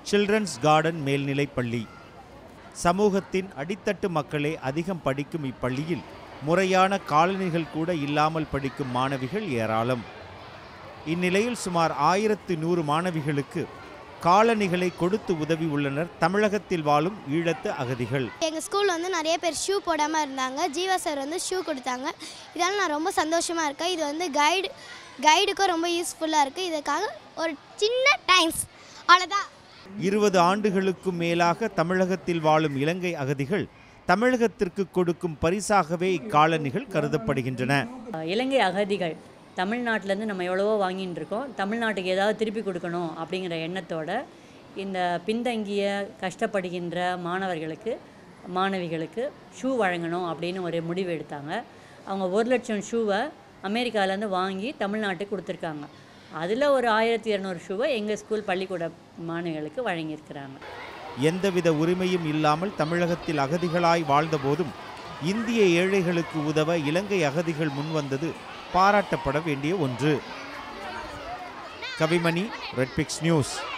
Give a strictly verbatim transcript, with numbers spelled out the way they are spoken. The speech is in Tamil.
சில்ட்ரன்ஸ் கார்டன் மேல்நிலைப்பள்ளி. சமூகத்தின் அடித்தட்டு மக்களே அதிகம் படிக்கும் இப்பள்ளியில் முறையான காலணிகள் கூட இல்லாமல் படிக்கும் மாணவிகள் ஏராளம். இந்நிலையில் சுமார் ஆயிரத்து நூறு மாணவிகளுக்கு காலணிகளை கொடுத்து உதவி உள்ளனர் தமிழகத்தில் வாழும் ஈழத்து அகதிகள். எங்கள் ஸ்கூலில் வந்து நிறைய பேர் ஷூ போடாமல் இருந்தாங்க. ஜீவா சார் வந்து ஷூ கொடுத்தாங்க. இதனால் நான் ரொம்ப சந்தோஷமாக இருக்கேன். இது வந்து கைடு கைடுக்கும் ரொம்ப யூஸ்ஃபுல்லாக இருக்குது. இதுக்காக ஒரு சின்ன டைம்ஸ் அவ்வளோதான். இருபது ஆண்டுகளுக்கும் மேலாக தமிழகத்தில் வாழும் இலங்கை அகதிகள் தமிழகத்திற்கு கொடுக்கும் பரிசாகவே இக்காலணிகள் கருதப்படுகின்றன. இலங்கை அகதிகள் தமிழ்நாட்டிலேருந்து நம்ம எவ்வளவோ வாங்கிட்டு இருக்கோம். தமிழ்நாட்டுக்கு ஏதாவது திருப்பி கொடுக்கணும் அப்படிங்கிற எண்ணத்தோட இந்த பின்தங்கிய கஷ்டப்படுகின்ற மாணவர்களுக்கு மாணவிகளுக்கு ஷூ வழங்கணும் அப்படின்னு ஒரு முடிவு எடுத்தாங்க. அவங்க ஒரு லட்சம் ஷூவை அமெரிக்காவிலேருந்து வாங்கி தமிழ்நாட்டுக்கு கொடுத்துருக்காங்க. அதில் ஒரு ஆயிரத்தி இரநூறு ஷூவை எங்கள் ஸ்கூல் பள்ளிக்கூட மாணவிகளுக்கு வழங்கியிருக்கிறாங்க. எந்தவித உரிமையும் இல்லாமல் தமிழகத்தில் அகதிகளாய் வாழ்ந்தபோதும் இந்திய ஏழைகளுக்கு உதவ இலங்கை அகதிகள் முன்வந்தது பாராட்டப்பட வேண்டிய ஒன்று. Kavimani, Redpix news.